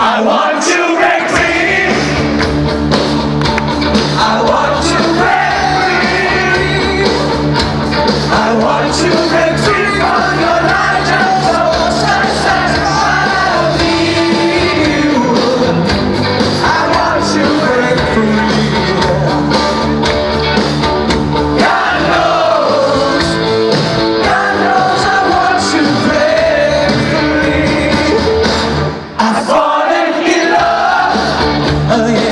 I want to break free. I want to break free. I want to break free from your light and soul. I need you. I want to break free. God knows I want to break free. I've fallen in love again.